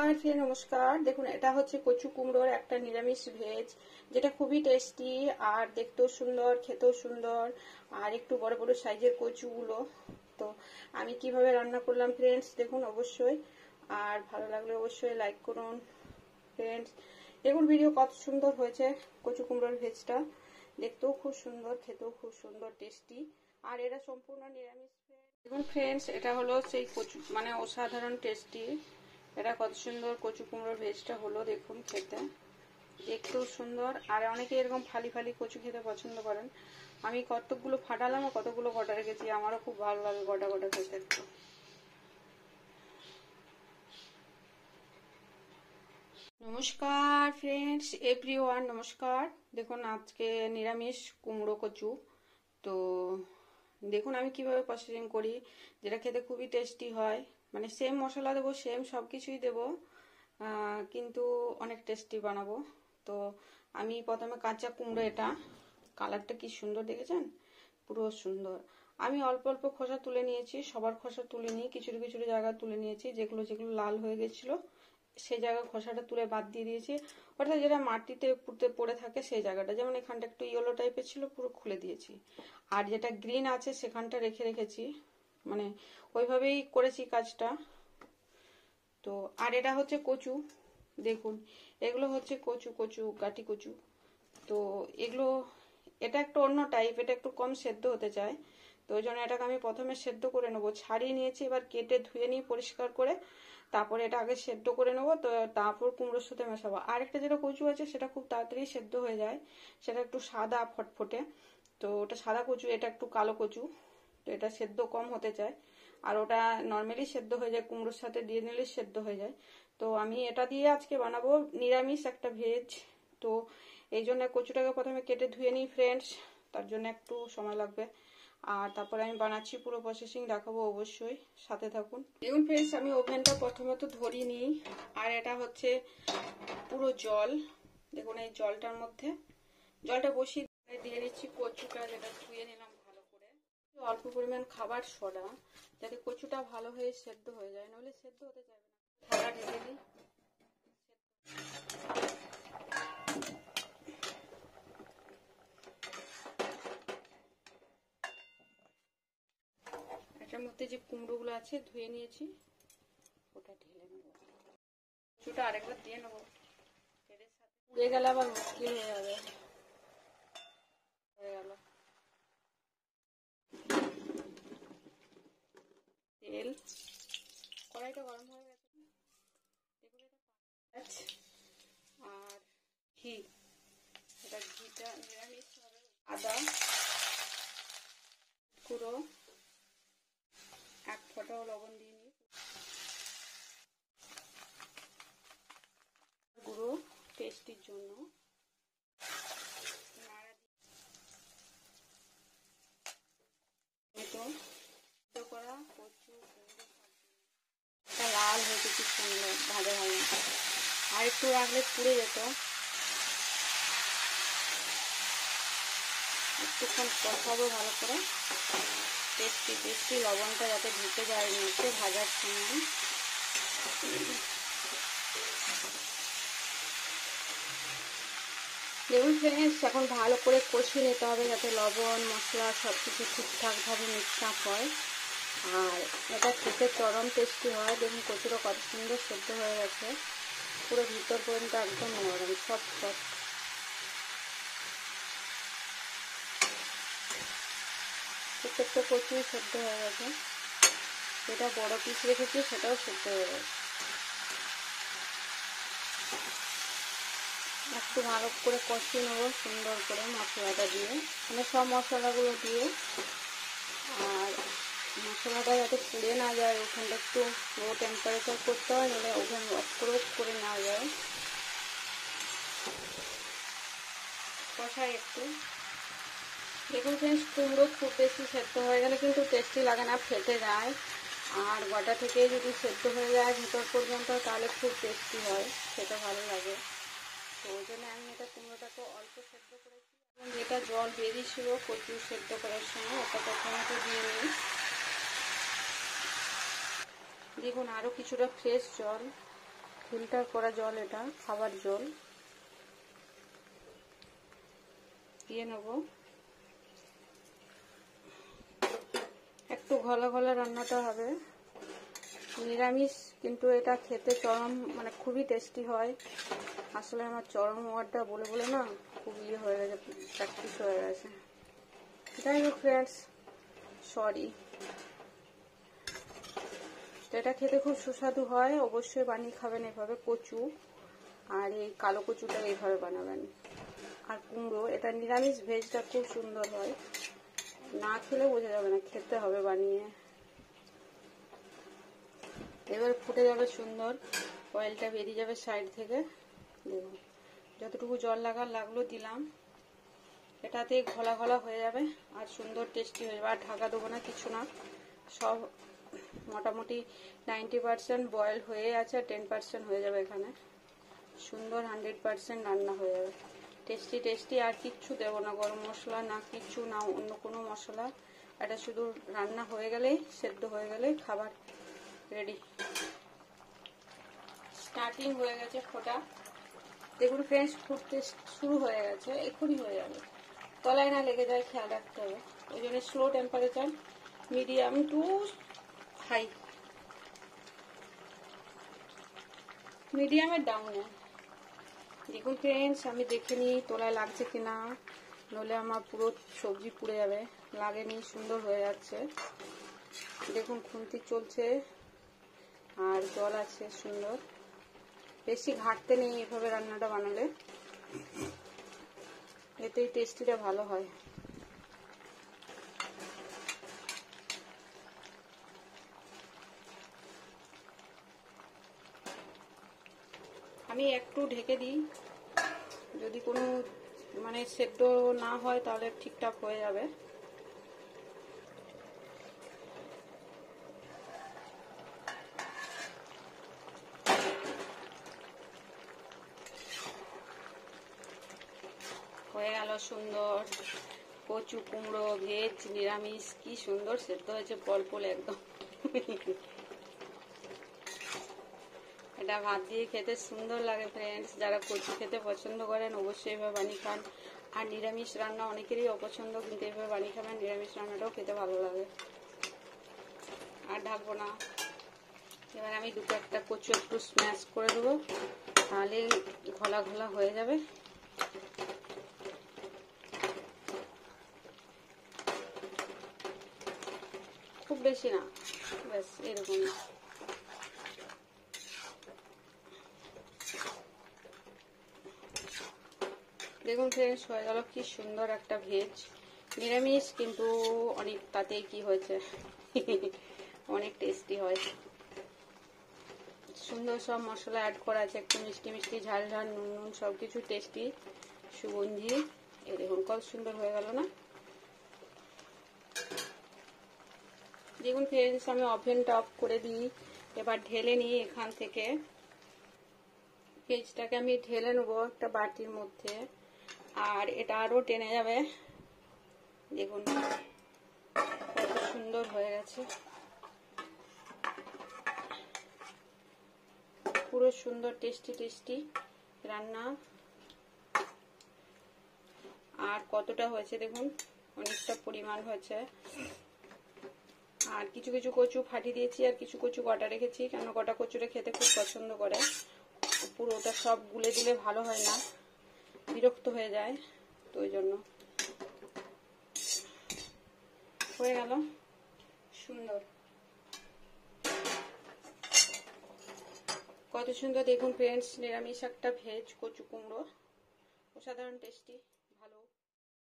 নমস্কার। দেখুন, এটা হচ্ছে কচু কুমড়োর একটা নিরামিষ ভেজ, যেটা খুবই টেস্টি আর দেখতেও সুন্দর, খেতেও সুন্দর। আর একটু বড় বড় সাইজের কচুগুলো। তো আমি কিভাবে রান্না করলাম ফ্রেন্ডস দেখুন অবশ্যই, আর ভালো লাগলে অবশ্যই লাইক করুন ফ্রেন্ডস। দেখুন ভিডিও কত সুন্দর হয়েছে। কচু কুমড়োর ভেজটা দেখতেও খুব সুন্দর, খেতেও খুব সুন্দর টেস্টি, আর এটা সম্পূর্ণ নিরামিষ। দেখুন ফ্রেন্ডস, এটা হলো সেই কচু, মানে অসাধারণ টেস্টি। এটা কত সুন্দর কচু কুমড়োর ভেজটা হলো, দেখুন খেতে দেখতেও সুন্দর। আর অনেকে এরকম ফালি ফালি কচু খেতে পছন্দ করেন। আমি কতগুলো ফাটালাম আর কতগুলো গোটা রেখেছি, আমারও খুব ভালো লাগে গোটা গোটা খেতে একটু। নমস্কার ফ্রেন্ডস, এভরিওয়ান নমস্কার। দেখুন আজকে নিরামিষ কুমড়ো কচু। তো দেখুন আমি কিভাবে প্রসেসিং করি, যেটা খেতে খুবই টেস্টি হয়। মানে সেম মশলা দেবো, সেম সব কিছুই দেবো, কিন্তু অনেক টেস্টি বানাবো। তো আমি প্রথমে কাঁচা কুমড়ো, এটা কালারটা কি সুন্দর দেখেছেন, পুরো সুন্দর। আমি অল্প অল্প খোসা তুলে নিয়েছি, সবার খোসা তুলে নিয়ে কিছু কিছু জায়গা তুলে নিয়েছি। যেগুলো যেগুলো লাল হয়ে গেছিলো সেই জায়গায় খোসাটা তুলে বাদ দিয়ে দিয়েছি। অর্থাৎ যেটা মাটিতে পুঁতে পড়ে থাকে সেই জায়গাটা, যেমন এখানটা একটু ইয়েলো টাইপের ছিল, পুরো খুলে দিয়েছি। আর যেটা গ্রিন আছে সেখানটা রেখে রেখেছি, মানে ওইভাবেই করেছি কাজটা। তো আর এটা হচ্ছে কচু, দেখুন এগুলো হচ্ছে কচু, কচু গাটি কচু। তো এগুলো, এটা একটু অন্য টাইপ, এটা একটু কম সেদ্ধ হতে চায়। তো ওই জন্য এটাকে আমি প্রথমে সেদ্ধ করে নেবো। ছাড়িয়ে নিয়েছি, এবার কেটে ধুয়ে নিয়ে পরিষ্কার করে তারপরে এটা আগে সেদ্ধ করে নেবো। তো তারপর কুমড়োর সাথে মেশাবো। আর একটা যেটা কচু আছে সেটা খুব তাড়াতাড়ি সেদ্ধ হয়ে যায়, সেটা একটু সাদা ফটফটে। তো ওটা সাদা কচু, এটা একটু কালো কচু। তো এটা সেদ্ধ কম হতে চায়, আর ওটা নর্মালি সেদ্ধ হয়ে যায়, কুমড়োর সাথে দিয়ে নিলে সেদ্ধ হয়ে যায়। তো আমি এটা দিয়ে আজকে বানাবো নিরামিষ একটা ভেজ। তো এই জন্য কচুটাকে প্রথমে কেটে ধুয়ে নিই ফ্রেন্ডস, তার জন্য একটু সময় লাগবে। আর তারপরে আমি বানাচ্ছি, পুরো প্রসেসিং দেখাবো, অবশ্যই সাথে থাকুন। দেখুন ফ্রেন্ডস, আমি ওভেনটা প্রথমে তো ধরিয়ে নিই। আর এটা হচ্ছে পুরো জল, দেখুন এই জলটার মধ্যে জলটা বসিয়ে দিয়ে দিচ্ছি কচুটা, যেটা ধুয়ে নিলাম ভালো করে। অল্প পরিমাণ খাবার সোডা, যাতে কচুটা ভালো হয়ে সেদ্ধ হয়ে যায়, নইলে সেদ্ধ হতে চাইবে না। থালা ঢেলে দিই। এটার মধ্যে যে কুমড়োগুলো আছে ধুয়ে নিয়েছি, ওটা ঢেলে নেবো। কচুটা আরেকবার দিয়ে নেবো, পুড়ে গেলে আবার মুশকিল হয়ে যাবে। হয়ে গেল তেল, কড়াইটা গরম হয়ে গেছে। আর ঘি, এটা ঘিটা নিরামিষ হবে। আদা গুঁড়ো, এক ফোঁটাও লবণ দিয়ে নিই, গুঁড়ো টেস্টির জন্য। করা কচু লাল হয়েছে, কি সুন্দর ভাজা হয়। আর একটু রাখলে পুড়ে যেত। একটুক্ষণ কষাবো ভালো করে, টেস্টি টেস্টি, লবণটা যাতে ঢুকে যায় নিচে ভাজার সময়। দেখুন ফ্রেন্ডস, এখন ভালো করে কষিয়ে নিতে হবে, যাতে লবণ মশলা সব কিছু ঠিকঠাকভাবে মিক্সআপ হয়। আর এটা খেতে চরম টেস্টি হয়। দেখুন কচুটা কত সুন্দর সেদ্ধ হয়ে গেছে, পুরো ভিতর পর্যন্ত একদম নরম, সব প্রত্যেকটা কচুই সেদ্ধ হয়ে গেছে। যেটা বড় পিস রেখেছি সেটাও সেদ্ধ হয়ে গেছে। একটু ভালো করে কষিয়ে নেবো সুন্দর করে মশলাটা দিয়ে, মানে সব মশলাগুলো দিয়ে। আর মশলাটা যাতে পুড়ে না যায়, ওখানটা একটু লো টেম্পারেচার করতে হয়, নাহলে ওখান অফ করে না যায়। কষাই একটু। দেখুন ফ্রেন্ডস, কুমড়ো খুব বেশি সেদ্ধ হয়ে গেলে কিন্তু টেস্টি লাগে না, ফেটে যায়। আর গোটা থেকে যদি সেদ্ধ হয়ে যায় ভিতর পর্যন্ত, তাহলে খুব টেস্টি হয়, খেতে ভালো লাগে। তো ওই জন্য আমি এটা কুমড়োটাকে অল্প সেদ্ধ করেছি। এবং যেটা জল বেরিয়েছিল কচু সেদ্ধ করার সময়, ওটা প্রথমে দিয়ে নিই। দেখুন আরও কিছুটা ফ্রেশ জল ফিল্টার করা জল, এটা খাবার জল দিয়ে নেব। একটু ঘলা ঘলা রান্নাটা হবে, নিরামিষ কিন্তু এটা খেতে চরম মানে খুবই টেস্টি হয়। আসলে আমার চরম ওয়ার্ডটা বলে বলে না খুব ইয়ে হয়ে গেছে, প্র্যাকটিস হয়ে গেছে। যাই হোক ফ্রেন্ডস, সরি। তো এটা খেতে খুব সুস্বাদু হয়, অবশ্যই বানিয়ে খাবেন এভাবে। কচু আর এই কালো কচুটা এইভাবে বানাবেন। আর কুমড়ো, এটা নিরামিষ ভেজটা খুব সুন্দর হয়, না খেলে বোঝা যাবে না, খেতে হবে বানিয়ে। এবার ফুটে যাবে সুন্দর, অয়েলটা বেরিয়ে যাবে সাইড থেকে। দেখুন যতটুকু জল লাগলো দিলাম, এটাতেই ঘোলা ঘোলা হয়ে যাবে আর সুন্দর টেস্টি হয়ে যাবে। আর ঢাকা দেবো না, কিছু না, সব মোটামুটি 90% বয়েল হয়ে আছে, আর 10% হয়ে যাবে এখানে। সুন্দর 100% রান্না হয়ে যাবে, টেস্টি টেস্টি। আর কিচ্ছু দেবো না, গরম মশলা না কিচ্ছু না, অন্য কোনো মশলা। এটা শুধু রান্না হয়ে গেলেই, সেদ্ধ হয়ে গেলেই খাবার রেডি। স্টার্টিং হয়ে গেছে ফোটা, দেখুন ফ্রেন্ডস, ফুটতে শুরু হয়ে গেছে, এক্ষুনি হয়ে যাবে। তলায় না লেগে যায় খেয়াল রাখতে হবে, ওই জন্য slow temperature, medium to high, মিডিয়ামের ডাউনে। দেখুন ফ্রেন্ডস, আমি দেখে নিই তলায় লাগছে কিনা, নইলে আমার পুরো সবজি পুড়ে যাবে। লাগেনি, সুন্দর হয়ে যাচ্ছে। দেখুন খুন্তি চলছে আর জল আছে সুন্দর, বেশি ঘাটতে নেই এভাবে রান্নাটা বানালে, এতেই টেস্টিটা ভালো হয়। আমি একটু ঢেকে দিই, যদি কোনো মানে সেদ্ধ না হয় তাহলে ঠিকঠাক হয়ে যাবে। হয়ে গেল সুন্দর কচু কুমড়ো ভেজ নিরামিষ, কি সুন্দর সেদ্ধ হয়েছে, পল একদম। এটা ভাত দিয়ে খেতে সুন্দর লাগে ফ্রেন্ডস। যারা কচু খেতে পছন্দ করেন অবশ্যই এভাবে বানিয়ে খান। আর নিরামিষ রান্না অনেকেরই অপছন্দ, কিন্তু এভাবে বানিয়ে খাবেন, নিরামিষ রান্নাটাও খেতে ভালো লাগে। আর ঢাকবো না, এবার আমি দুটো একটা কচু একটু স্ম্যাশ করে দেবো, তাহলে ঘোলা ঘোলা হয়ে যাবে। খুব বেশি না, ব্যাস এরকম। দেখুন ফ্রেন্ডস, হয়ে গেল কি সুন্দর একটা ভেজ নিরামিষ, কিন্তু অনেক তাতেই কি হয়েছে, অনেক টেস্টি হয়। সুন্দর সব মশলা অ্যাড করা আছে, একটু মিষ্টি মিষ্টি, ঝাল ঝাল, নুন নুন, সব কিছু টেস্টি, সুগন্ধি। এই দেখুন কত সুন্দর হয়ে গেল না। দেখুন ফ্রেন্ডস, আমি ওভেনটা অফ করে দিই, এবার ঢেলে নিই এখান থেকে। ভেজটাকে আমি ঢেলে নেবো একটা বাটির মধ্যে, আর এটা আরো টেনে যাবে। দেখুন কত সুন্দর হয়ে গেছে, পুরো সুন্দর টেস্টি টেস্টি রান্না। আর কতটা হয়েছে দেখুন, অনেকটা পরিমাণ হয়েছে। আর কিছু কিছু কচু ফাটিয়ে দিয়েছি, আর কিছু কচু গোটা রেখেছি, কেন গোটা কচুটা খেতে খুব পছন্দ করে। পুরোটা সব গুলে দিলে ভালো হয় না, বিরক্ত হয়ে যায়, তো ওই জন্য। হয়ে গেল সুন্দর, কত সুন্দর দেখুন ফ্রেন্ডস, নিরামিষ একটা ভেজ কচু কুমড়ো, অসাধারণ টেস্টি।